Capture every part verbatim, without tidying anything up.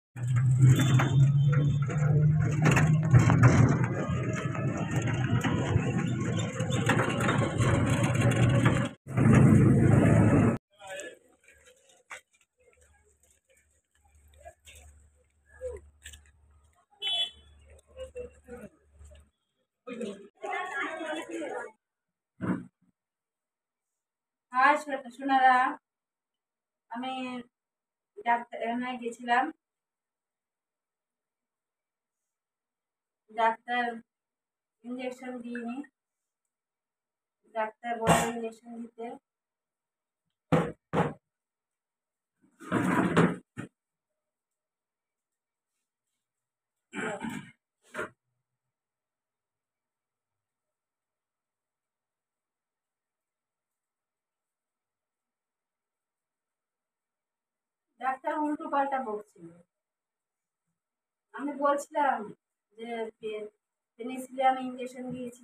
High Sonara, আমি doctor গেছিলাম। Doctor injection দিইনি, ডাক্তার বলে ইঞ্জেকশন দিতে। ডাক্তার উল্টো পাল্টা বকছিল। আমি বলছিলাম যে পেনিসিলিয়াম ইঞ্জেকশন দিয়েছি,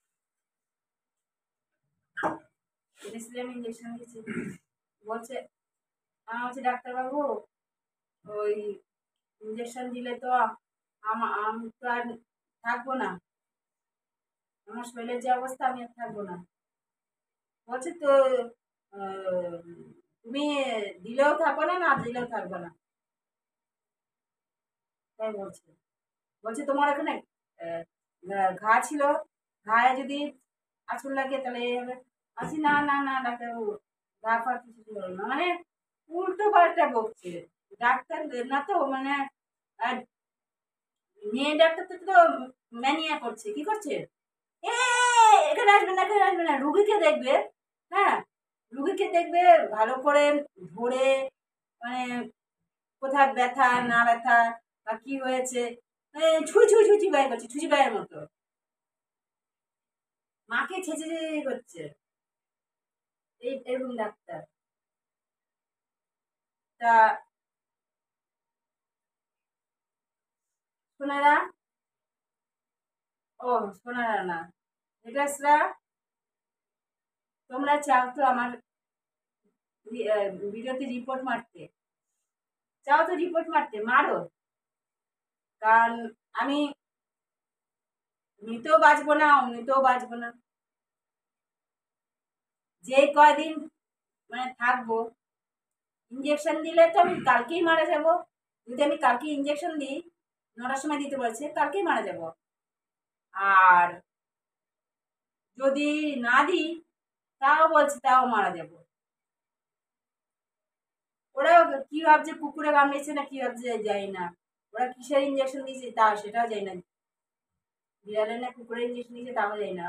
পেনিসিলিয়াম ইঞ্জেকশন দিয়েছি। বলছে আমার হচ্ছে ডাক্তারবাবু, ওই ইঞ্জেকশন দিলে তো আমি তো আর থাকবো না, আমার শরীরের যে অবস্থা আমি আর থাকবো না। বলছে তো তুমি দিলেও থাকবো না, না দিলেও থাকবো না, তাই বলছে। বলছে তোমার এখানে ঘা ছিল, ঘায়ে যদি আঁচড় লাগে তাহলে এই হবে। আছি না না না ডাক্তারবাবু, ঘা ফা কিছু ছিল না। মানে উল্টো পাল্টা বকছে। ডাক্তার না তো, মানে মেয়ে ডাক্তার তো ম্যানিয়া করছে। কি করছে? এ এখানে আসবে না, এখানে আসবে না, রুগীকে দেখবে। হ্যাঁ, রুগীকে দেখবে ভালো করে ধরে, মানে কোথায় ব্যথা না ব্যথা বা কি হয়েছে, ছুঁই ছুঁই ছুঁচি বাই করছে, ছুঁচি বাইয়ের মতো মাকে ছেঁচে ছেঁচে করছে। এই এরকম ডাক্তার। তা সোনারা, ও সোনারা না, ভিটাসরা, তোমরা চাও তো আমার ভিডিওতে রিপোর্ট মারতে, চাও তো রিপোর্ট মারতে, মারো। কারণ আমি মৃতেও বাঁচবো না, অমৃতেও বাঁচবো না। যে কয়দিন মানে থাকবো, ইঞ্জেকশন দিলে তো আমি কালকেই মারা যাব। যদি আমি কালকে ইঞ্জেকশন দিই, নটার সময় দিতে বলছে, কালকেই মারা যাব। আর যদি না দিই, তাও বলছে তাও মারা যাব। ওরা কি ভাবছে কুকুরে কামড়েছে না কি ভাবছে যাই না, ওরা কিসের ইঞ্জেকশন দিয়েছে তা সেটাও যাই না, বিড়ালে না কুকুরের ইঞ্জেকশন দিয়েছে তাও যাই না।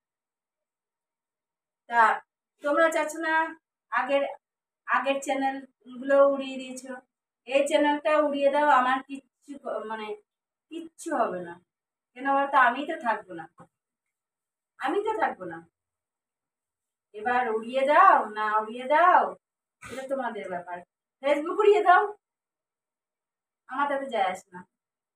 তা তোমরা চাচ্ছ না, আগের আগের চ্যানেল গুলো উড়িয়ে দিয়েছো, এই চ্যানেলটা উড়িয়ে দাও, আমার কিচ্ছু মানে কিচ্ছু হবে না। কেন বলতো, আমি তো থাকবো না, আমি তো থাকবো না। এবার উড়িয়ে দাও না উড়িয়ে দাও, এটা তোমাদের ব্যাপার। ফেসবুক উড়িয়ে দাও, আমার তাতে যায় আসে না।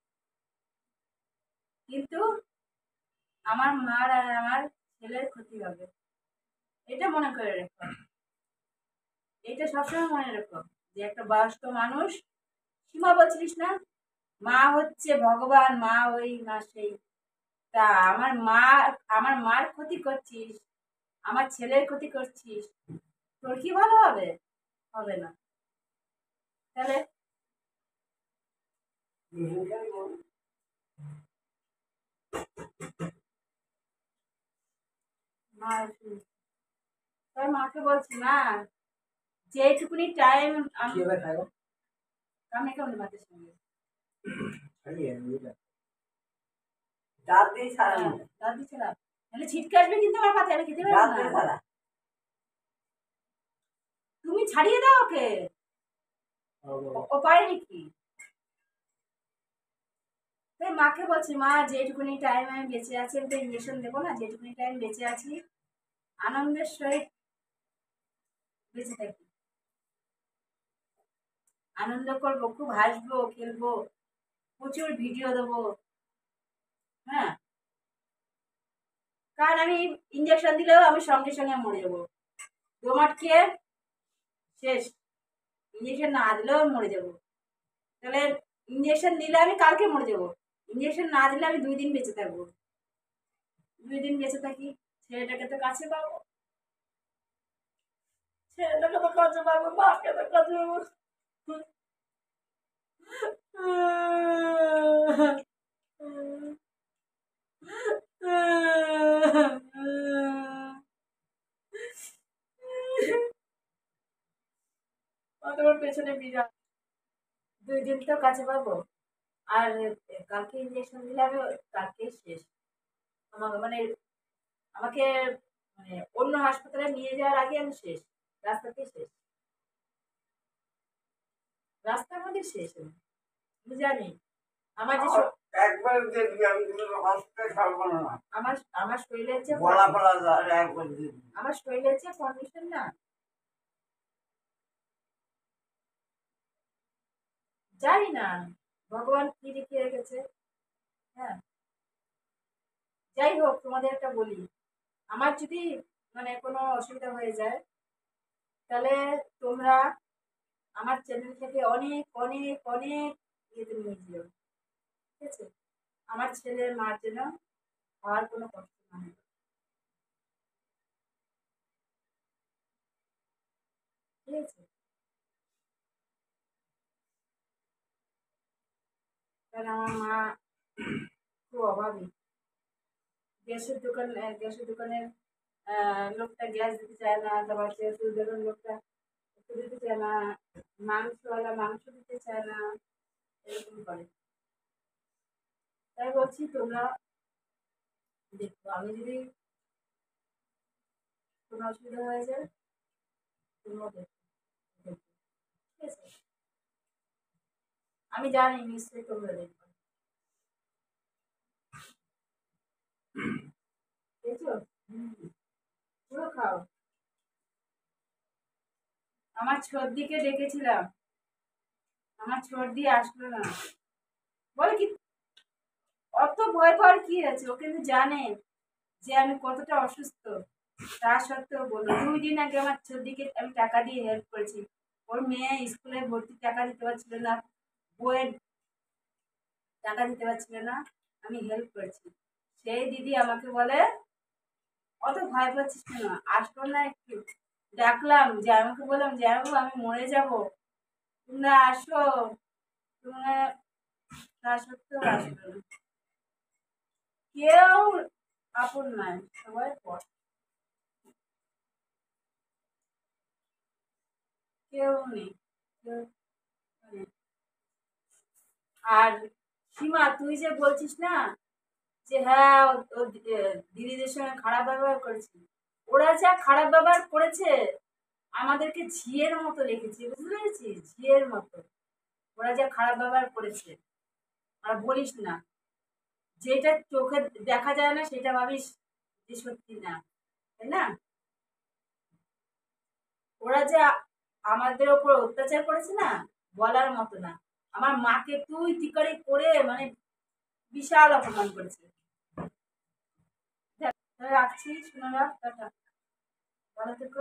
কিন্তু আমার মার আর আমার ছেলের ক্ষতি হবে, এটা মনে করে রেখো। এটা সবসময় মনে রেখো যে একটা বয়স্ক মানুষ, সীমা বলছিলিস না, মা হচ্ছে ভগবান, মা ওই মা সেই। তা আমার মা, আমার মার ক্ষতি করছিস, আমার ছেলের ক্ষতি করছিস, তোর কি ভালো হবে? হবে না। তাহলে মা, তোর মাকে বলছি মা, যেটুকুনি টাইম আমি আমি কেমন মাকে সঙ্গে দাদি ছাড়া, দাদি ছাড়া তাহলে ছিটকে আসবে কিন্তু আমার পাতে, আমি খেতে পারবো না। তুমি ছাড়িয়ে দাও ওকে, ও পারেনি কি? তাই মাকে বলছি মা, যেটুকুনি টাইম আমি বেঁচে আছি, আমি তো ইঞ্জেকশন দেবো না, যেটুকুনি টাইম বেঁচে আছি আনন্দের সহিত বেঁচে থাকি, আনন্দ করবো, খুব হাসবো খেলবো, প্রচুর ভিডিও দেবো। হ্যাঁ, কারণ আমি ইঞ্জেকশন দিলেও আমি সঙ্গে সঙ্গে মরে যাবো, দোমাট খেয়ে শেষ। ইঞ্জেকশন না দিলেও মরে যাবো। তাহলে ইঞ্জেকশন দিলে আমি কালকে মরে যাবো, ইঞ্জেকশন না দিলে আমি দুই দিন বেঁচে থাকবো। দুই দিন বেঁচে থাকি, ছেলেটাকে তো কাছে পাবো, ছেলেটাকে তো কাছে পাবো, মাকে তো কাছে পাবো। তোমার পেছনে বিরাট, দুই দিন তো কাছে পাবো। আর কালকে ইঞ্জেকশন দিলে আমি কালকে শেষ। আমাকে মানে আমাকে মানে অন্য হাসপাতালে নিয়ে যাওয়ার আগে আমি শেষ, রাস্তাতে শেষ, রাস্তার মধ্যে শেষ। আমি জানি আমার যে একবার দেখবি আমি হসপিটালে ছাড়বো না। আমার আমার শরীরে হচ্ছে বলা ফলা একবার দেখবি, আমার শরীরে হচ্ছে কন্ডিশন না, জানি না ভগবান কি লিখে রেখেছে। হ্যাঁ, যাই হোক, তোমাদের একটা বলি, আমার যদি মানে কোনো অসুবিধা হয়ে যায়, তাহলে তোমরা আমার চ্যানেল থেকে অনেক অনেক অনেক ইয়েতে নিয়ে যেও, ঠিক আছে? আমার ছেলের মার যেন আর কোনো কষ্ট না হয়, ঠিক আছে? কারণ আমার মা খুব অভাবী, গ্যাসের দোকান গ্যাসের দোকানের লোকটা গ্যাস দিতে চায় না, তারপর ওষুধ দোকানের লোকটা ওষুধ দিতে চায় না, মাংসওয়ালা মাংস দিতে চায় না, এরকম করে। তাই বলছি তোমরা দেখো, আমি যদি কোনো অসুবিধা হয়ে যায় তোমরা দেখো, দেখো, ঠিক আছে? আমি জানি নিশ্চয়ই তোমরা দেখবে, দেখছো? হুম, পুরো খাও। আমার সর্দিকে ডেকেছিলাম, আমার সর্দি আসলো না, বলে কি অত ভয় পাওয়ার কি আছে, ও কিন্তু জানে যে আমি কতটা অসুস্থ, তা সত্ত্বেও বললো। দুই দিন আগে আমার সর্দিকে আমি টাকা দিয়ে হেল্প করেছি, ওর মেয়ে স্কুলে ভর্তির টাকা দিতে পারছিল না, বইয়ের টাকা দিতে পারছিল না, আমি হেল্প করেছি। সেই দিদি আমাকে বলে অত ভয় পাচ্ছিস কেন, আসলো না একটু, ডাকলাম যে, আমাকে বললাম যে আমি মরে যাব, তোমরা আসো, তোমরা, তা সত্ত্বেও আসলো না। কেউ আপন নাই, সবাই পর, কেউ নেই, কেউ নেই। আর সীমা, তুই যে বলছিস না যে হ্যাঁ ও ও দিদিদের সঙ্গে খারাপ ব্যবহার করেছে, ওরা যা খারাপ ব্যবহার করেছে আমাদেরকে ঝিয়ের মতো রেখেছে, বুঝতে পেরেছিস? ঝিয়ের মতো ওরা যা খারাপ ব্যবহার করেছে। আর বলিস না, যেটা চোখে দেখা যায় না সেটা ভাবিস যে সত্যি না, তাই না? ওরা যে আমাদের ওপর অত্যাচার করেছে না, বলার মতো না। আমার মাকে তুই তিকারি করে মানে বিশাল অপমান করেছে। দেখ, তাহলে রাখছি, শুনে রাখ, টাটা, ভালো থেকো।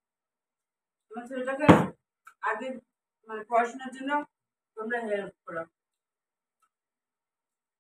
তোমার ছেলেটাকে আগে মানে পড়াশোনার জন্য তোমরা হেল্প করো।